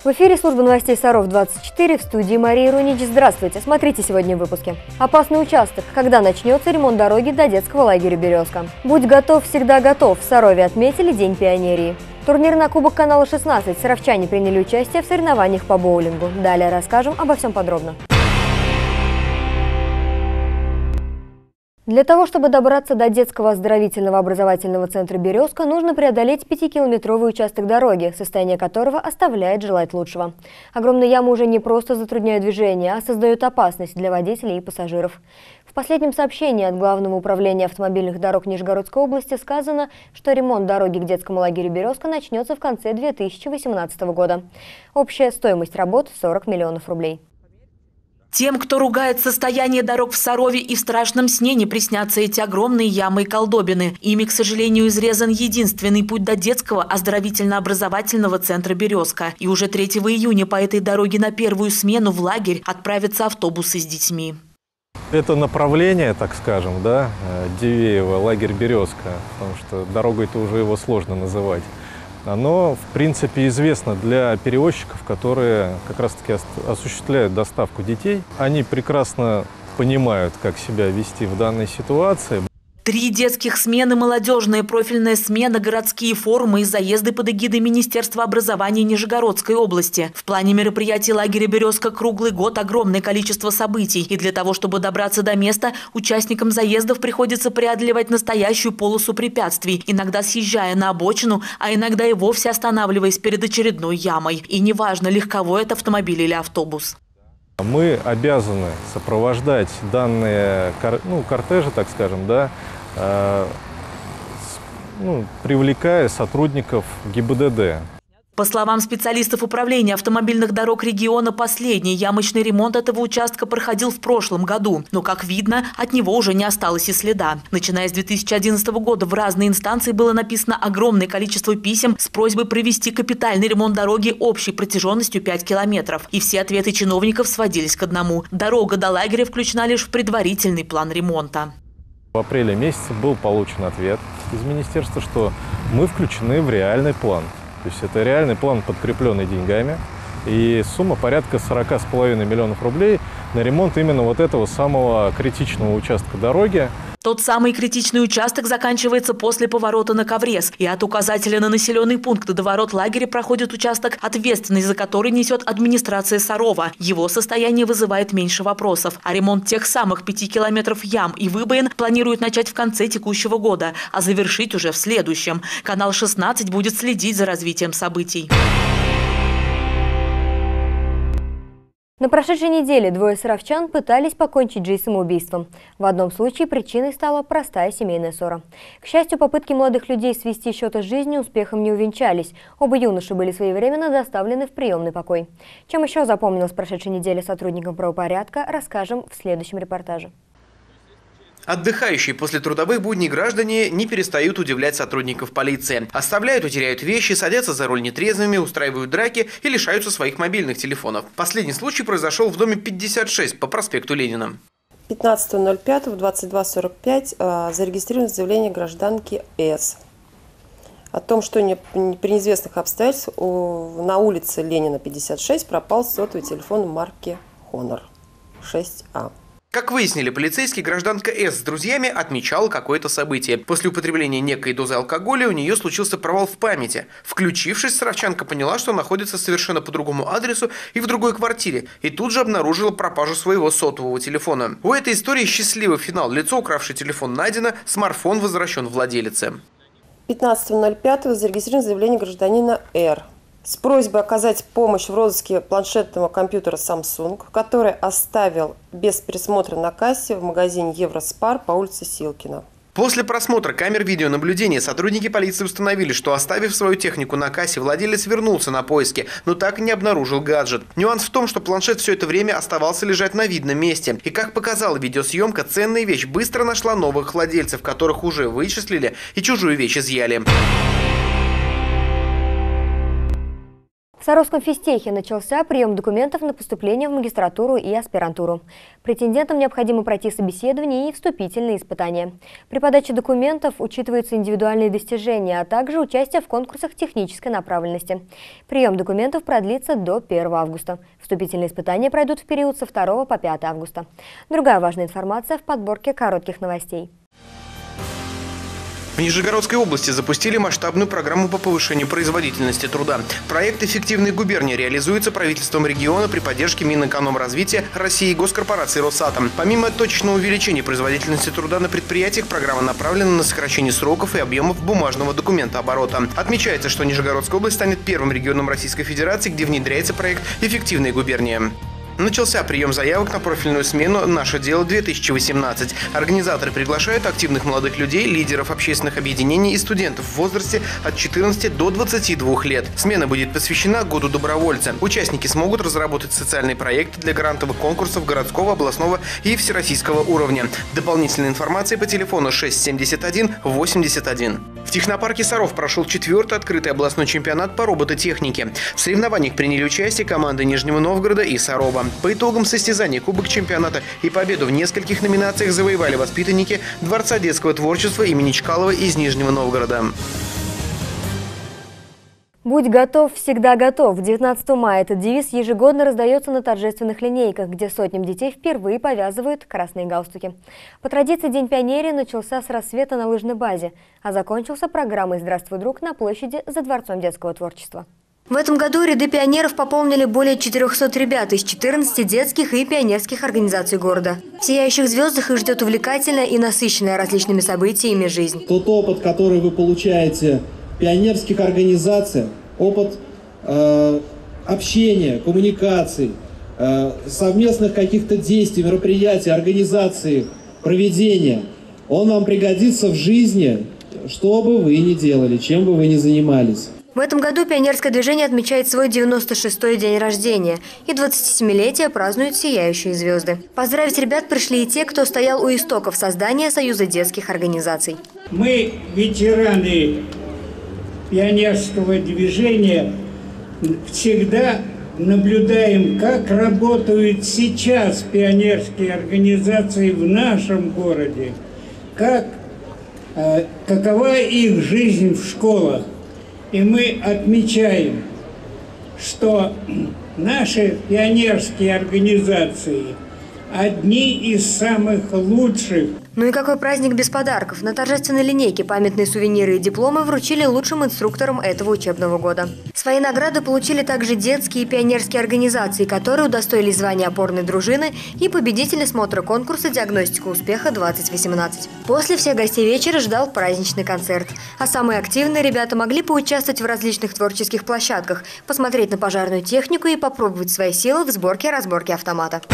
В эфире служба новостей Саров-24, в студии Мария Рунич. Здравствуйте, смотрите сегодня в выпуске. Опасный участок. Когда начнется ремонт дороги до детского лагеря «Березка». Будь готов, всегда готов. В Сарове отметили День пионерии. Турнир на Кубок канала 16. Саровчане приняли участие в соревнованиях по боулингу. Далее расскажем обо всем подробно. Для того, чтобы добраться до детского оздоровительного образовательного центра «Березка», нужно преодолеть 5-километровый участок дороги, состояние которого оставляет желать лучшего. Огромные ямы уже не просто затрудняют движение, а создают опасность для водителей и пассажиров. В последнем сообщении от Главного управления автомобильных дорог Нижегородской области сказано, что ремонт дороги к детскому лагерю «Березка» начнется в конце 2018 года. Общая стоимость работ – 40 миллионов рублей. Тем, кто ругает состояние дорог в Сарове, и в страшном сне не приснятся эти огромные ямы и колдобины. Ими, к сожалению, изрезан единственный путь до детского оздоровительно-образовательного центра «Березка». И уже 3 июня по этой дороге на первую смену в лагерь отправятся автобусы с детьми. Это направление, так скажем, да, Дивеево, лагерь «Березка», потому что дорогой-то уже его сложно называть. Оно, в принципе, известно для перевозчиков, которые как раз-таки осуществляют доставку детей. Они прекрасно понимают, как себя вести в данной ситуации. 3 детских смены, молодежная профильная смена, городские форумы и заезды под эгидой Министерства образования Нижегородской области. В плане мероприятий лагеря «Березка» круглый год огромное количество событий. И для того, чтобы добраться до места, участникам заездов приходится преодолевать настоящую полосу препятствий, иногда съезжая на обочину, а иногда и вовсе останавливаясь перед очередной ямой. И неважно, легковой это автомобиль или автобус. Мы обязаны сопровождать данные кортежи, так скажем, да, привлекая сотрудников ГИБДД. По словам специалистов управления автомобильных дорог региона, последний ямочный ремонт этого участка проходил в прошлом году. Но, как видно, от него уже не осталось и следа. Начиная с 2011 года в разные инстанции было написано огромное количество писем с просьбой провести капитальный ремонт дороги общей протяженностью 5 километров. И все ответы чиновников сводились к одному. Дорога до лагеря включена лишь в предварительный план ремонта. В апреле месяце был получен ответ из министерства, что мы включены в реальный план. То есть это реальный план, подкрепленный деньгами, и сумма порядка 40,5 миллионов рублей на ремонт именно вот этого самого критичного участка дороги. Тот самый критичный участок заканчивается после поворота на Коврес, и от указателя на населенный пункт до ворот лагеря проходит участок, ответственность за который несет администрация Сарова. Его состояние вызывает меньше вопросов. А ремонт тех самых 5 километров ям и выбоин планируют начать в конце текущего года, а завершить уже в следующем. Канал 16 будет следить за развитием событий. На прошедшей неделе 2 саровчан пытались покончить жизнь самоубийством. В одном случае причиной стала простая семейная ссора. К счастью, попытки молодых людей свести счеты с жизнью успехом не увенчались. Оба юноши были своевременно доставлены в приемный покой. Чем еще запомнилась прошедшей неделе сотрудникам правопорядка, расскажем в следующем репортаже. Отдыхающие после трудовых будней граждане не перестают удивлять сотрудников полиции. Оставляют и теряют вещи, садятся за руль нетрезвыми, устраивают драки и лишаются своих мобильных телефонов. Последний случай произошел в доме 56 по проспекту Ленина. 15.05 в 22:45 зарегистрировано заявление гражданки С. О том, что при неизвестных обстоятельствах на улице Ленина 56 пропал сотовый телефон марки Honor 6А. Как выяснили полицейские, гражданка С с друзьями отмечала какое-то событие. После употребления некой дозы алкоголя у нее случился провал в памяти. Включившись, саровчанка поняла, что находится совершенно по другому адресу и в другой квартире, и тут же обнаружила пропажу своего сотового телефона. У этой истории счастливый финал. Лицо, укравшее телефон, найдено, смартфон возвращен владелице. 15.05 зарегистрировано заявление гражданина Р. с просьбой оказать помощь в розыске планшетного компьютера Samsung, который оставил без присмотра на кассе в магазине Евроспар по улице Силкина. После просмотра камер видеонаблюдения сотрудники полиции установили, что, оставив свою технику на кассе, владелец вернулся на поиски, но так и не обнаружил гаджет. Нюанс в том, что планшет все это время оставался лежать на видном месте. И, как показала видеосъемка, ценная вещь быстро нашла новых владельцев, которых уже вычислили и чужую вещь изъяли. В Саровском физтехе начался прием документов на поступление в магистратуру и аспирантуру. Претендентам необходимо пройти собеседование и вступительные испытания. При подаче документов учитываются индивидуальные достижения, а также участие в конкурсах технической направленности. Прием документов продлится до 1 августа. Вступительные испытания пройдут в период со 2 по 5 августа. Другая важная информация в подборке коротких новостей. В Нижегородской области запустили масштабную программу по повышению производительности труда. Проект «Эффективные губернии» реализуется правительством региона при поддержке Минэкономразвития России и госкорпорации «Росатом». Помимо точечного увеличения производительности труда на предприятиях, программа направлена на сокращение сроков и объемов бумажного документооборота. Отмечается, что Нижегородская область станет первым регионом Российской Федерации, где внедряется проект «Эффективные губернии». Начался прием заявок на профильную смену «Наше дело-2018». Организаторы приглашают активных молодых людей, лидеров общественных объединений и студентов в возрасте от 14 до 22 лет. Смена будет посвящена Году добровольца. Участники смогут разработать социальные проекты для грантовых конкурсов городского, областного и всероссийского уровня. Дополнительная информация по телефону 671 81. В технопарке Саров прошел 4-й открытый областной чемпионат по робототехнике. В соревнованиях приняли участие команды Нижнего Новгорода и Сарова. По итогам состязаний Кубок чемпионата и победу в нескольких номинациях завоевали воспитанники Дворца детского творчества имени Чкалова из Нижнего Новгорода. «Будь готов, всегда готов». 19 мая этот девиз ежегодно раздается на торжественных линейках, где сотням детей впервые повязывают красные галстуки. По традиции День пионерии начался с рассвета на лыжной базе, а закончился программой «Здравствуй, друг» на площади за Дворцом детского творчества. В этом году ряды пионеров пополнили более 400 ребят из 14 детских и пионерских организаций города. В сияющих звездах их ждет увлекательная и насыщенная различными событиями жизнь. Тот опыт, который вы получаете в пионерских организациях, опыт общения, коммуникаций, совместных каких-то действий, мероприятий, организаций, проведения, он вам пригодится в жизни, что бы вы ни делали, чем бы вы ни занимались. В этом году пионерское движение отмечает свой 96-й день рождения, и 27-летие празднуют сияющие звезды. Поздравить ребят пришли и те, кто стоял у истоков создания Союза детских организаций. Мы, ветераны пионерского движения, всегда наблюдаем, как работают сейчас пионерские организации в нашем городе, какова их жизнь в школах. И мы отмечаем, что наши пионерские организации одни из самых лучших. Ну и какой праздник без подарков? На торжественной линейке памятные сувениры и дипломы вручили лучшим инструкторам этого учебного года. Свои награды получили также детские и пионерские организации, которые удостоились звания опорной дружины и победителя смотра конкурса «Диагностика успеха-2018». После всех гостей вечера ждал праздничный концерт. А самые активные ребята могли поучаствовать в различных творческих площадках, посмотреть на пожарную технику и попробовать свои силы в сборке и разборке автомата.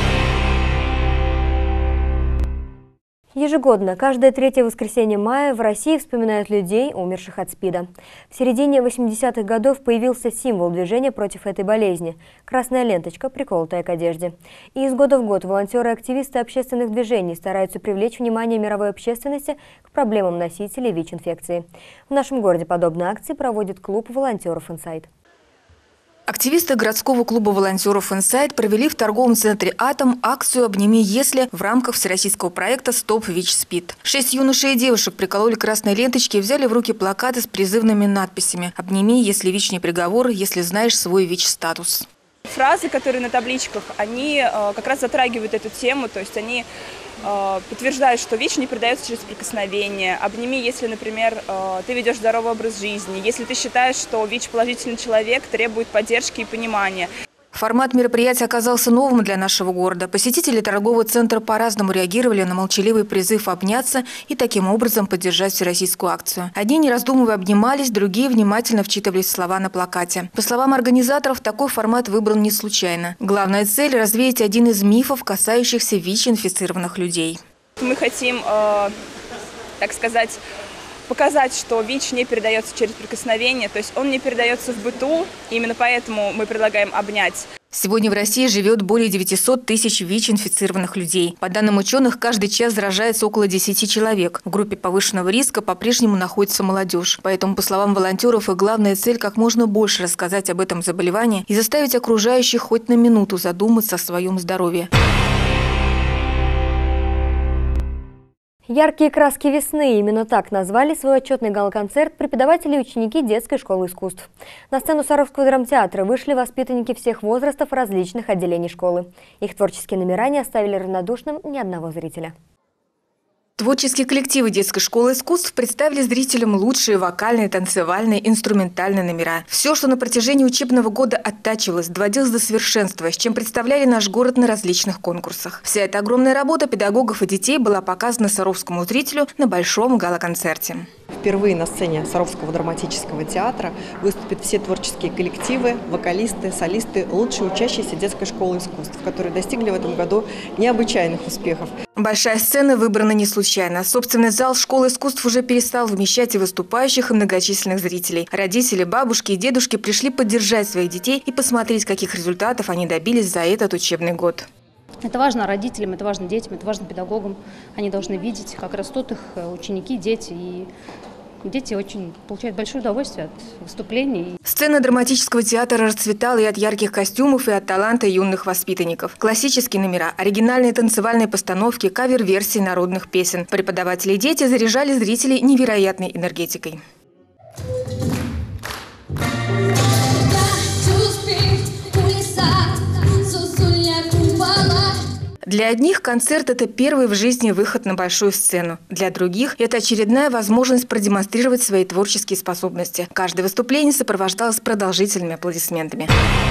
Ежегодно, каждое 3 воскресенье мая в России вспоминают людей, умерших от СПИДа. В середине 80-х годов появился символ движения против этой болезни – красная ленточка, приколотая к одежде. И из года в год волонтеры и активисты общественных движений стараются привлечь внимание мировой общественности к проблемам носителей ВИЧ-инфекции. В нашем городе подобные акции проводит клуб волонтеров «Инсайт». Активисты городского клуба волонтеров «Инсайт» провели в торговом центре «Атом» акцию «Обними, если» в рамках всероссийского проекта «Стоп ВИЧ-СПИД». 6 юношей и девушек прикололи красные ленточки и взяли в руки плакаты с призывными надписями «Обними, если ВИЧ не приговор, если знаешь свой ВИЧ-статус». Фразы, которые на табличках, они как раз затрагивают эту тему, то есть они подтверждают, что ВИЧ не передается через прикосновение. Обними, если, например, ты ведешь здоровый образ жизни, если ты считаешь, что ВИЧ-положительный человек требует поддержки и понимания. Формат мероприятия оказался новым для нашего города. Посетители торгового центра по-разному реагировали на молчаливый призыв обняться и таким образом поддержать всероссийскую акцию. Одни, не раздумывая, обнимались, другие внимательно вчитывались в слова на плакате. По словам организаторов, такой формат выбран не случайно. Главная цель – развеять один из мифов, касающихся ВИЧ-инфицированных людей. Мы хотим, так сказать, показать, что ВИЧ не передается через прикосновение, то есть он не передается в быту, именно поэтому мы предлагаем обнять. Сегодня в России живет более 900 тысяч ВИЧ-инфицированных людей. По данным ученых, каждый час заражается около 10 человек. В группе повышенного риска по-прежнему находится молодежь. Поэтому, по словам волонтеров, их главная цель – как можно больше рассказать об этом заболевании и заставить окружающих хоть на минуту задуматься о своем здоровье. Яркие краски весны – именно так назвали свой отчетный гала-концерт преподаватели и ученики детской школы искусств. На сцену Саровского драмтеатра вышли воспитанники всех возрастов различных отделений школы. Их творческие номера не оставили равнодушным ни одного зрителя. Творческие коллективы детской школы искусств представили зрителям лучшие вокальные, танцевальные, инструментальные номера. Все, что на протяжении учебного года оттачивалось, доводилось до совершенства, с чем представляли наш город на различных конкурсах. Вся эта огромная работа педагогов и детей была показана саровскому зрителю на большом гала-концерте. Впервые на сцене Саровского драматического театра выступят все творческие коллективы, вокалисты, солисты, лучшие учащиеся детской школы искусств, которые достигли в этом году необычайных успехов. Большая сцена выбрана не случайно. Собственный зал школы искусств уже перестал вмещать и выступающих, и многочисленных зрителей. Родители, бабушки и дедушки пришли поддержать своих детей и посмотреть, каких результатов они добились за этот учебный год. Это важно родителям, это важно детям, это важно педагогам. Они должны видеть, как растут их ученики, дети. И дети очень получают большое удовольствие от выступлений. Сцена драматического театра расцветала и от ярких костюмов, и от таланта юных воспитанников. Классические номера, оригинальные танцевальные постановки, кавер-версии народных песен. Преподаватели и дети заряжали зрителей невероятной энергетикой. Для одних концерт – это первый в жизни выход на большую сцену. Для других – это очередная возможность продемонстрировать свои творческие способности. Каждое выступление сопровождалось продолжительными аплодисментами.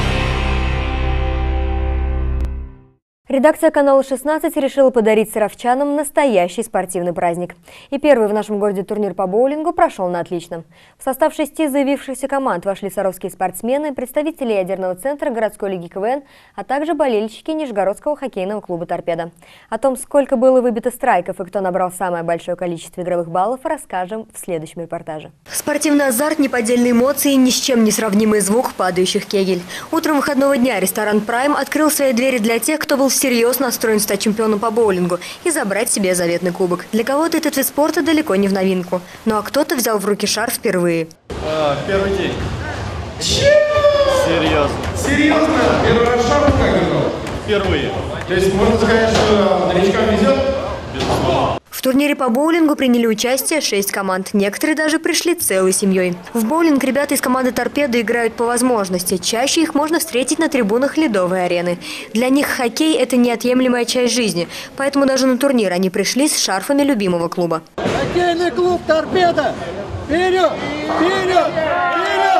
Редакция канала 16 решила подарить саровчанам настоящий спортивный праздник. И первый в нашем городе турнир по боулингу прошел на отлично. В состав 6 заявившихся команд вошли саровские спортсмены, представители ядерного центра городской лиги КВН, а также болельщики Нижегородского хоккейного клуба «Торпедо». О том, сколько было выбито страйков и кто набрал самое большое количество игровых баллов, расскажем в следующем репортаже. Спортивный азарт, неподдельные эмоции и ни с чем не сравнимый звук падающих кегель. Утром выходного дня ресторан «Прайм» открыл свои двери для тех, кто был всерьез настроен стать чемпионом по боулингу и забрать себе заветный кубок. Для кого-то этот вид спорта далеко не в новинку. Ну а кто-то взял в руки шар впервые. Первый день. Серьезно? Серьезно? Первый раз шар как играл? Впервые. То есть можно сказать, что новичкам везет? Безусловно. В турнире по боулингу приняли участие 6 команд. Некоторые даже пришли целой семьей. В боулинг ребята из команды «Торпедо» играют по возможности. Чаще их можно встретить на трибунах ледовой арены. Для них хоккей – это неотъемлемая часть жизни. Поэтому даже на турнир они пришли с шарфами любимого клуба. Хоккейный клуб «Торпедо». Вперед! Вперед! Вперед!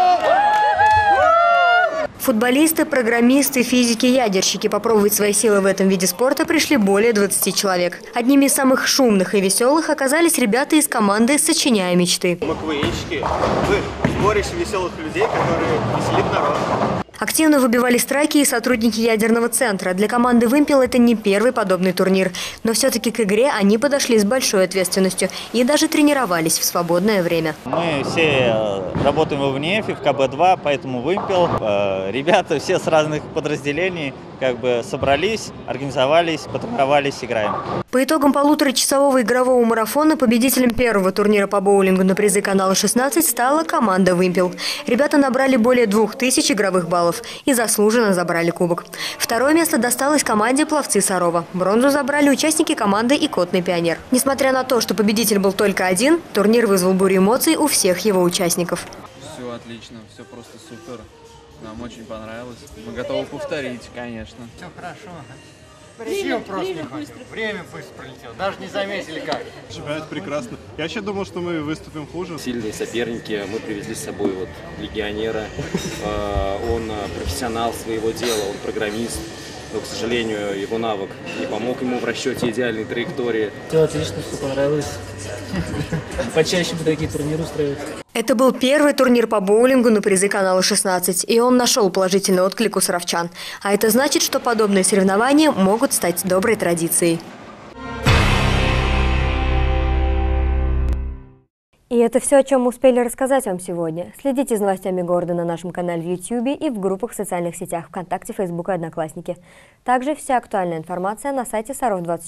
Футболисты, программисты, физики, ядерщики. Попробовать свои силы в этом виде спорта пришли более 20 человек. Одними из самых шумных и веселых оказались ребята из команды «Сочиняя мечты». Мы КВНщики, вы сборище веселых людей, которые веселит народ. Активно выбивали страйки и сотрудники ядерного центра. Для команды «Вымпел» это не первый подобный турнир. Но все-таки к игре они подошли с большой ответственностью и даже тренировались в свободное время. Мы все работаем в ВНИЭФ и в КБ-2, поэтому «Вымпел». Ребята все с разных подразделений собрались, организовались, потренировались, играем. По итогам полуторачасового игрового марафона победителем первого турнира по боулингу на призы канала 16 стала команда «Вымпел». Ребята набрали более 2000 игровых баллов и заслуженно забрали кубок. Второе место досталось команде «Пловцы Сарова». Бронзу забрали участники команды «Икотный пионер». Несмотря на то, что победитель был только один, турнир вызвал бурю эмоций у всех его участников. Все отлично, все просто супер. Нам очень понравилось. Мы готовы повторить, конечно. Все хорошо. Сил просто не хватит. Время быстро пролетело. Даже не заметили как. Чемпионат прекрасно. Я вообще думал, что мы выступим хуже. Сильные соперники. Мы привезли с собой легионера. Он профессионал своего дела, он программист. Но, к сожалению, его навык не помог ему в расчете идеальной траектории. Все отлично, все понравилось. Почаще бы такие турниры устраивать. Это был первый турнир по боулингу на призы канала 16, и он нашел положительный отклик у саровчан. А это значит, что подобные соревнования могут стать доброй традицией. И это все, о чем мы успели рассказать вам сегодня. Следите за новостями города на нашем канале в YouTube и в группах в социальных сетях ВКонтакте, Фейсбук и Одноклассники. Также вся актуальная информация на сайте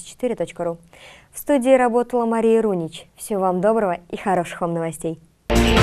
sarov24.ru. В студии работала Мария Рунич. Всего вам доброго и хороших вам новостей.